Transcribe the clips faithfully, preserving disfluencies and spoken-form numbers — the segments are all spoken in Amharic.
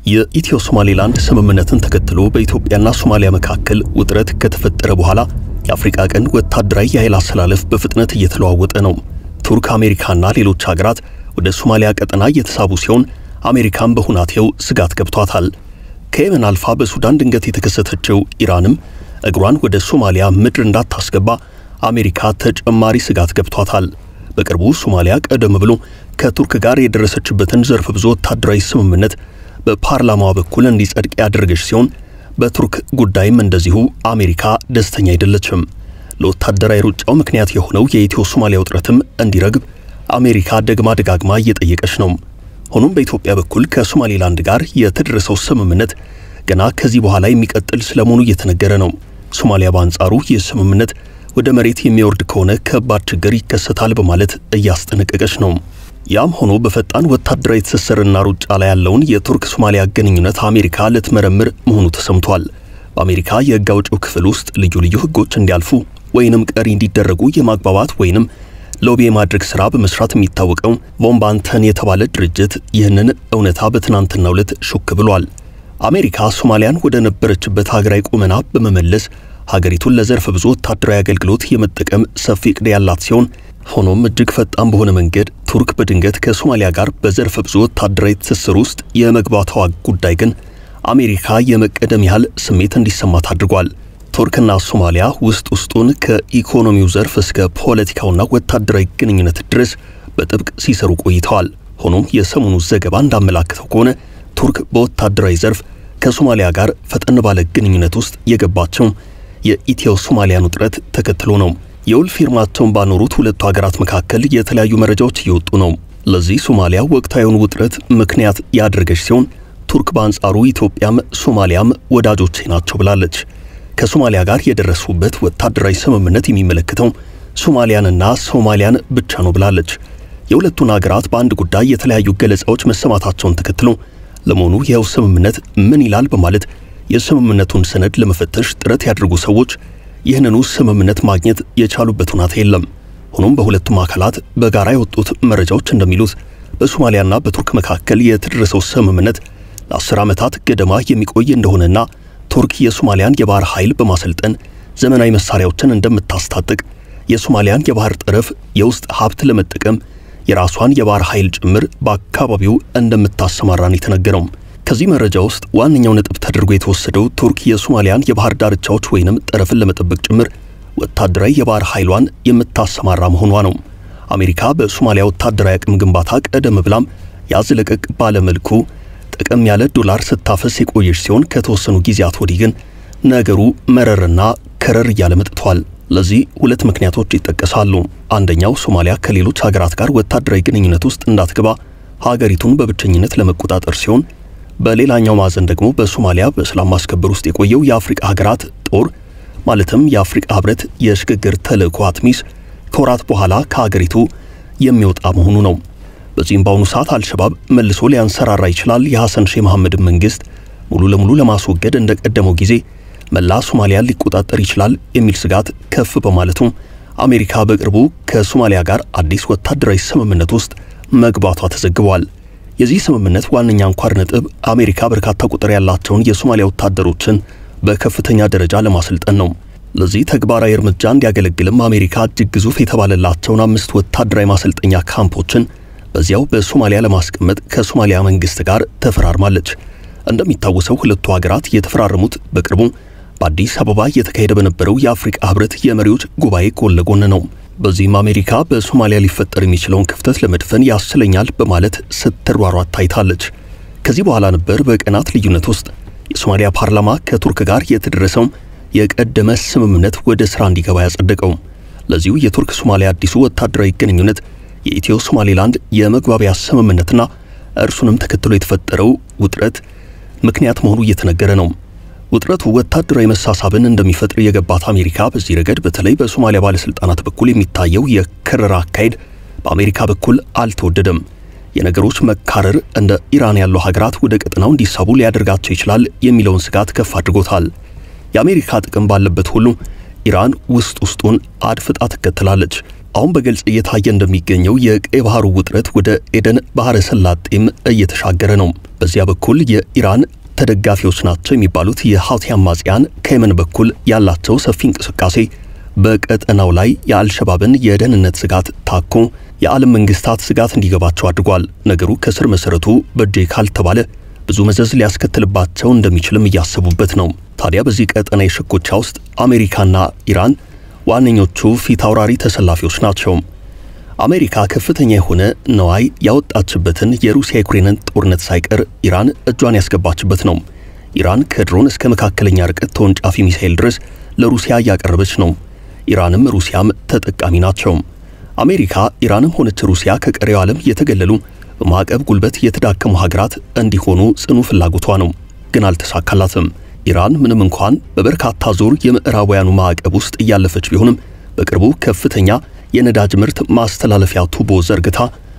የኢትዮ ሶማሌላንድ ስምምነትን ተከትሎ በኢትዮጵያና ሶማሊያ መካከል ውጥረት ከተፈጠረ በኋላ የአፍሪካ ቀንድ ወታደራዊ የኃይል አሰላለፍ በፍጥነት እየተለዋወጠ ነው። ቱርክ፣ አሜሪካና ሌሎች ሀገራት ወደ ሶማሊያ ቀጠና እየተሳቡ ሲሆን አሜሪካም በሁናቴው ስጋት ገብቷታል። ከየመን አልፋ በሱዳን ድንገት የተከሰተችው ኢራንም እግሯን ወደ ሶማሊያ ምድር እንዳታስገባ አሜሪካ ተጨማሪ ስጋት ገብቷታል። በቅርቡ ሶማሊያ ቀደም ብሎ ከቱርክ ጋር የደረሰችበትን ዘርፍ ብዙ ወታደራዊ ስምምነት በፓርላማው በኩል እንዲጸድቅ ያደረገች ሲሆን በቱርክ ጉዳይም እንደዚሁ አሜሪካ ደስተኛ አይደለችም። ለወታደራዊ ሩጫው ምክንያት የሆነው የኢትዮ ሶማሊያ ውጥረትም እንዲረግብ አሜሪካ ደግማ ደጋግማ እየጠየቀች ነው። ሆኖም በኢትዮጵያ በኩል ከሶማሌላንድ ጋር የተደረሰው ስምምነት ገና ከዚህ በኋላ የሚቀጥል ስለመሆኑ እየተነገረ ነው። ሶማሊያ በአንጻሩ የስምምነት ወደ መሬት የሚወርድ ከሆነ ከባድ ችግር ይከሰታል በማለት እያስጠነቀቀች ነው። ያም ሆኖ በፈጣን ወታደራዊ ትስስርና ሩጫ ላይ ያለውን የቱርክ ሶማሊያ ግንኙነት አሜሪካ ልትመረምር መሆኑ ተሰምቷል። በአሜሪካ የሕግ አውጪው ክፍል ውስጥ ልዩ ልዩ ሕጎች እንዲያልፉ ወይንም ቀሪ እንዲደረጉ የማግባባት ወይንም ሎቢ የማድረግ ሥራ በመስራት የሚታወቀው ቮምባንተን የተባለ ድርጅት ይህንን እውነታ በትናንትናው ዕለት ሹክ ብሏል። አሜሪካ ሶማሊያን ወደ ነበረችበት ሀገራዊ ቁመና በመመለስ ሀገሪቱን ለዘርፍ ብዙ ወታደራዊ አገልግሎት የመጠቀም ሰፊ ዕቅድ ያላት ሲሆን ሆኖም እጅግ ፈጣን በሆነ መንገድ ቱርክ በድንገት ከሶማሊያ ጋር በዘርፍ ብዙ ወታደራዊ ትስስር ውስጥ የመግባቷ ጉዳይ ግን አሜሪካ የመቀደም ያህል ስሜት እንዲሰማት አድርጓል። ቱርክና ሶማሊያ ውስጥ ውስጡን ከኢኮኖሚው ዘርፍ እስከ ፖለቲካውና ወታደራዊ ግንኙነት ድረስ በጥብቅ ሲሰሩ ቆይተዋል። ሆኖም የሰሞኑ ዘገባ እንዳመላከተው ከሆነ ቱርክ በወታደራዊ ዘርፍ ከሶማሊያ ጋር ፈጠን ባለ ግንኙነት ውስጥ የገባቸው የኢትዮ ሶማሊያን ውጥረት ተከትሎ ነው። የውል ፊርማቸውን ባኖሩት ሁለቱ ሀገራት መካከል የተለያዩ መረጃዎች እየወጡ ነው። ለዚህ ሶማሊያ ወቅታዊውን ውጥረት ምክንያት ያደረገች ሲሆን ቱርክ በአንጻሩ ኢትዮጵያም ሶማሊያም ወዳጆቼ ናቸው ብላለች። ከሶማሊያ ጋር የደረሱበት ወታደራዊ ስምምነት የሚመለከተው ሶማሊያንና ሶማሊያን ብቻ ነው ብላለች። የሁለቱን ሀገራት በአንድ ጉዳይ የተለያዩ ገለጻዎች መሰማታቸውን ተከትሎ ለመሆኑ ይኸው ስምምነት ምን ይላል በማለት የስምምነቱን ሰነድ ለመፈተሽ ጥረት ያደርጉ ሰዎች ይህንኑ ስምምነት ማግኘት የቻሉበት ሁኔታ የለም። ሆኖም በሁለቱም አካላት በጋራ የወጡት መረጃዎች እንደሚሉት በሶማሊያና በቱርክ መካከል የተደረሰው ስምምነት ለአስር ዓመታት ገደማ የሚቆይ እንደሆነና ቱርክ የሶማሊያን የባህር ኃይል በማሰልጠን ዘመናዊ መሳሪያዎችን እንደምታስታጥቅ፣ የሶማሊያን የባህር ጠረፍ የውስጥ ሀብት ለመጠቀም የራሷን የባህር ኃይል ጭምር በአካባቢው እንደምታሰማራን የተነገረው። ከዚህ መረጃ ውስጥ ዋነኛው ነጥብ ተደርጎ የተወሰደው ቱርክ የሶማሊያን የባህር ዳርቻዎች ወይንም ጠረፍን ለመጠበቅ ጭምር ወታደራዊ የባህር ኃይሏን የምታሰማራ መሆኗ ነው። አሜሪካ በሶማሊያ ወታደራዊ አቅም ግንባታ ቀደም ብላም ያዝለቀቅ ባለ መልኩ ጥቅም ያለ ዶላር ስታፈስ የቆየች ሲሆን ከተወሰኑ ጊዜያት ወዲህ ግን ነገሩ መረርና ከረር እያለ መጥቷል። ለዚህ ሁለት ምክንያቶች ይጠቀሳሉ። አንደኛው ሶማሊያ ከሌሎች ሀገራት ጋር ወታደራዊ ግንኙነት ውስጥ እንዳትገባ ሀገሪቱን በብቸኝነት ለመቆጣጠር ሲሆን በሌላኛው ማዕዘን ደግሞ በሶማሊያ በሰላም ማስከበር ውስጥ የቆየው የአፍሪካ ሀገራት ጦር ማለትም የአፍሪካ ህብረት የሽግግር ተልዕኮ አትሚስ ከወራት በኋላ ከሀገሪቱ የሚወጣ መሆኑ ነው። በዚህም በአሁኑ ሰዓት አልሸባብ መልሶ ሊያንሰራራ ይችላል፣ የሐሰን ሼህ መሐመድ መንግስት ሙሉ ለሙሉ ለማስወገድ እንደቀደመው ጊዜ መላ ሶማሊያን ሊቆጣጠር ይችላል የሚል ስጋት ከፍ በማለቱ አሜሪካ በቅርቡ ከሶማሊያ ጋር አዲስ ወታደራዊ ስምምነት ውስጥ መግባቷ ተዘግቧል። የዚህ ስምምነት ዋነኛ አንኳር ነጥብ አሜሪካ በርካታ ቁጥር ያላቸውን የሶማሊያ ወታደሮችን በከፍተኛ ደረጃ ለማሰልጠን ነው። ለዚህ ተግባራዊ እርምጃ እንዲያገለግልም አሜሪካ እጅግ ግዙፍ የተባለላቸውን አምስት ወታደራዊ ማሰልጠኛ ካምፖችን በዚያው በሶማሊያ ለማስቀመጥ ከሶማሊያ መንግስት ጋር ተፈራርማለች። እንደሚታወሰው ሁለቱ ሀገራት የተፈራረሙት በቅርቡ በአዲስ አበባ እየተካሄደ በነበረው የአፍሪካ ህብረት የመሪዎች ጉባኤ ጎን ለጎን ነው። በዚህም አሜሪካ በሶማሊያ ሊፈጠር የሚችለውን ክፍተት ለመድፈን ያስችለኛል በማለት ስትሯሯጥ ታይታለች። ከዚህ በኋላ ነበር በቀናት ልዩነት ውስጥ የሶማሊያ ፓርላማ ከቱርክ ጋር የተደረሰው የቀደመ ስምምነት ወደ ስራ እንዲገባ ያጸደቀው። ለዚሁ የቱርክ ሶማሊያ አዲሱ ወታደራዊ ግንኙነት የኢትዮ ሶማሌላንድ የመግባቢያ ስምምነትና እርሱንም ተከትሎ የተፈጠረው ውጥረት ምክንያት መሆኑ እየተነገረ ነው። ውጥረቱ ወታደራዊ መሳሳብን እንደሚፈጥር የገባት አሜሪካ በዚህ ረገድ በተለይ በሶማሊያ ባለስልጣናት በኩል የሚታየው የከረራ አካሄድ በአሜሪካ በኩል አልተወደደም። የነገሮች መካረር እንደ ኢራን ያሉ ሀገራት ወደ ቀጠናው እንዲሳቡ ሊያደርጋቸው ይችላል የሚለውን ስጋት ከፍ አድርጎታል። የአሜሪካ ጥቅም ባለበት ሁሉ ኢራን ውስጥ ውስጡን አድፍጣ ትከተላለች። አሁን በግልጽ እየታየ እንደሚገኘው የቀይ ባህሩ ውጥረት ወደ ኤደን ባህረ ሰላጤም እየተሻገረ ነው። በዚያ በኩል የኢራን ተደጋፊዎች ናቸው የሚባሉት የሐውቲ አማጽያን ከየመን በኩል ያላቸው ሰፊ እንቅስቃሴ በቀጠናው ላይ የአልሸባብን የደህንነት ስጋት ታኮ የዓለም መንግስታት ስጋት እንዲገባቸው አድርጓል። ነገሩ ከስር መሰረቱ በጄ ካልተባለ ብዙ መዘዝ ሊያስከትልባቸው እንደሚችልም እያሰቡበት ነው። ታዲያ በዚህ ቀጠና የሽኩቻ ውስጥ አሜሪካና ኢራን ዋነኞቹ ፊት አውራሪ ተሰላፊዎች ናቸው። አሜሪካ ከፍተኛ የሆነ ነዋይ ያወጣችበትን የሩሲያ ዩክሬንን ጦርነት ሳይቀር ኢራን እጇን ያስገባችበት ነው። ኢራን ከድሮን እስከ መካከለኛ ርቀት ተወንጫፊ ሚሳኤል ድረስ ለሩሲያ ያቀረበች ነው። ኢራንም ሩሲያም ተጠቃሚ ናቸው። አሜሪካ ኢራንም ሆነች ሩሲያ ከቀሪው ዓለም የተገለሉ በማዕቀብ ጉልበት የተዳከሙ ሀገራት እንዲሆኑ ጽኑ ፍላጎቷ ነው። ግን አልተሳካላትም። ኢራን ምንም እንኳን በበርካታ ዙር የምዕራባውያኑ ማዕቀብ ውስጥ እያለፈች ቢሆንም በቅርቡ ከፍተኛ የነዳጅ ምርት ማስተላለፊያ ቱቦ ዘርግታ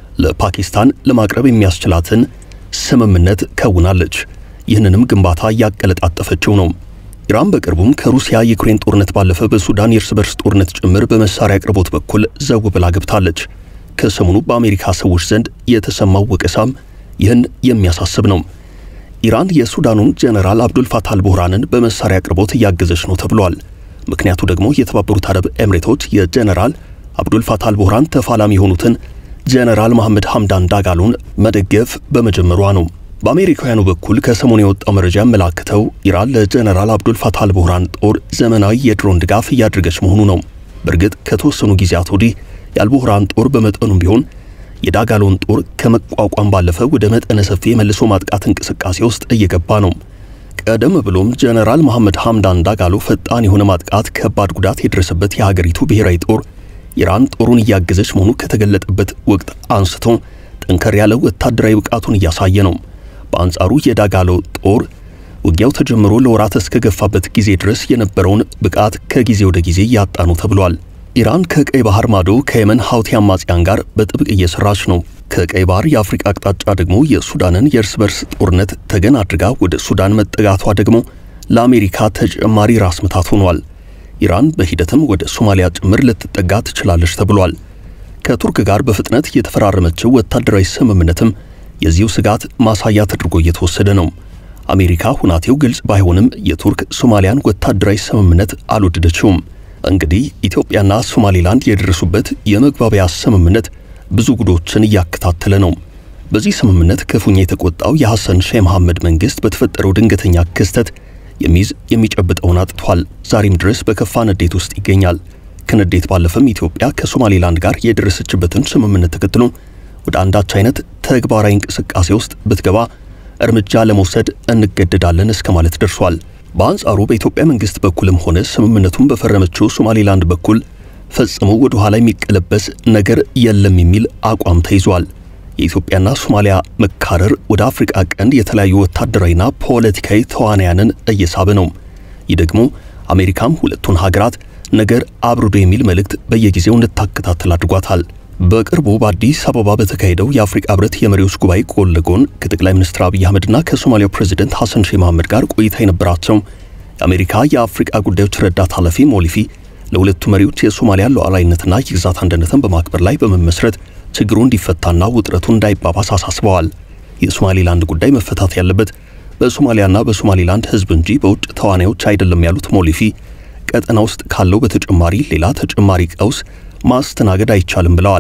ለፓኪስታን ለማቅረብ የሚያስችላትን ስምምነት ከውናለች። ይህንንም ግንባታ ያቀለጣጠፈችው ነው። ኢራን በቅርቡም ከሩሲያ የዩክሬን ጦርነት ባለፈ በሱዳን የእርስ በርስ ጦርነት ጭምር በመሳሪያ አቅርቦት በኩል ዘው ብላ ገብታለች። ከሰሞኑ በአሜሪካ ሰዎች ዘንድ የተሰማው ወቀሳም ይህን የሚያሳስብ ነው። ኢራን የሱዳኑን ጀነራል አብዱል ፋታህ አልቡርሃንን በመሳሪያ አቅርቦት እያገዘች ነው ተብሏል። ምክንያቱ ደግሞ የተባበሩት አረብ ኤምሬቶች የጀነራል አብዱል ፋታህ አልቡርሃን ተፋላሚ የሆኑትን ጀነራል መሐመድ ሐምዳን ዳጋሎን መደገፍ በመጀመሯ ነው። በአሜሪካውያኑ በኩል ከሰሞኑ የወጣው መረጃ ያመላክተው ኢራን ለጀነራል አብዱል ፋታህ አልቡርሃን ጦር ዘመናዊ የድሮን ድጋፍ እያደረገች መሆኑ ነው። በእርግጥ ከተወሰኑ ጊዜያት ወዲህ የአልቡርሃን ጦር በመጠኑም ቢሆን የዳጋሎን ጦር ከመቋቋም ባለፈ ወደ መጠነ ሰፊ መልሶ ማጥቃት እንቅስቃሴ ውስጥ እየገባ ነው። ቀደም ብሎም ጀነራል መሐመድ ሐምዳን ዳጋሎ ፈጣን የሆነ ማጥቃት ከባድ ጉዳት የደረሰበት የሀገሪቱ ብሔራዊ ጦር ኢራን ጦሩን እያገዘች መሆኑ ከተገለጠበት ወቅት አንስቶ ጠንከር ያለ ወታደራዊ ብቃቱን እያሳየ ነው። በአንጻሩ የዳጋሎ ጦር ውጊያው ተጀምሮ ለወራት እስከገፋበት ጊዜ ድረስ የነበረውን ብቃት ከጊዜ ወደ ጊዜ ያጣኑ ተብሏል። ኢራን ከቀይ ባህር ማዶ ከየመን ሐውቲ አማጽያን ጋር በጥብቅ እየሰራች ነው። ከቀይ ባህር የአፍሪካ አቅጣጫ ደግሞ የሱዳንን የእርስ በርስ ጦርነት ተገን አድርጋ ወደ ሱዳን መጠጋቷ ደግሞ ለአሜሪካ ተጨማሪ ራስ ምታት ሆኗል። ኢራን በሂደትም ወደ ሶማሊያ ጭምር ልትጠጋ ትችላለች ተብሏል። ከቱርክ ጋር በፍጥነት የተፈራረመችው ወታደራዊ ስምምነትም የዚሁ ስጋት ማሳያ ተደርጎ እየተወሰደ ነው። አሜሪካ ሁናቴው ግልጽ ባይሆንም የቱርክ ሶማሊያን ወታደራዊ ስምምነት አልወደደችውም። እንግዲህ ኢትዮጵያና ሶማሊላንድ የደረሱበት የመግባቢያ ስምምነት ብዙ ጉዶችን እያከታተለ ነው። በዚህ ስምምነት ክፉኛ የተቆጣው የሐሰን ሼህ መሐመድ መንግስት በተፈጠረው ድንገተኛ ክስተት የሚዝ የሚጨብጠውን አጥቷል። ዛሬም ድረስ በከፋ ንዴት ውስጥ ይገኛል። ከንዴት ባለፈም ኢትዮጵያ ከሶማሊላንድ ጋር የደረሰችበትን ስምምነት ተከትሎ ወደ አንዳች አይነት ተግባራዊ እንቅስቃሴ ውስጥ ብትገባ እርምጃ ለመውሰድ እንገደዳለን እስከ ማለት ደርሷል። በአንጻሩ በኢትዮጵያ መንግስት በኩልም ሆነ ስምምነቱን በፈረመችው ሶማሊላንድ በኩል ፈጽሞ ወደ ኋላ የሚቀለበስ ነገር የለም የሚል አቋም ተይዟል። የኢትዮጵያና ሶማሊያ መካረር ወደ አፍሪካ ቀንድ የተለያዩ ወታደራዊና ፖለቲካዊ ተዋናያንን እየሳበ ነው። ይህ ደግሞ አሜሪካም ሁለቱን ሀገራት ነገር አብርዶ የሚል መልእክት በየጊዜው እንድታከታተል አድርጓታል። በቅርቡ በአዲስ አበባ በተካሄደው የአፍሪካ ህብረት የመሪዎች ጉባኤ ጎን ለጎን ከጠቅላይ ሚኒስትር አብይ አህመድና ከሶማሊያው ፕሬዝዳንት ሐሰን ሼህ መሐመድ ጋር ቆይታ የነበራቸው የአሜሪካ የአፍሪካ ጉዳዮች ረዳት ኃላፊ ሞሊፊ ለሁለቱ መሪዎች የሶማሊያ ሉዓላዊነትና የግዛት አንድነትን በማክበር ላይ በመመስረት ችግሩ እንዲፈታና ውጥረቱ እንዳይባባስ አሳስበዋል። የሶማሊላንድ ጉዳይ መፈታት ያለበት በሶማሊያና በሶማሊላንድ ህዝብ እንጂ በውጭ ተዋናዮች አይደለም ያሉት ሞሊፊ ቀጠና ውስጥ ካለው በተጨማሪ ሌላ ተጨማሪ ቀውስ ማስተናገድ አይቻልም ብለዋል።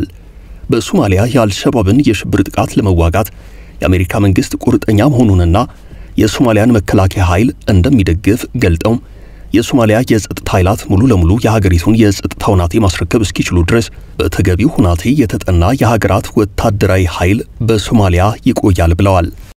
በሶማሊያ የአልሸባብን የሽብር ጥቃት ለመዋጋት የአሜሪካ መንግስት ቁርጠኛ መሆኑንና የሶማሊያን መከላከያ ኃይል እንደሚደግፍ ገልጠው የሶማሊያ የጸጥታ ኃይላት ሙሉ ለሙሉ የሀገሪቱን የጸጥታ ሁናቴ ማስረከብ እስኪችሉ ድረስ በተገቢው ሁናቴ የተጠና የሀገራት ወታደራዊ ኃይል በሶማሊያ ይቆያል ብለዋል።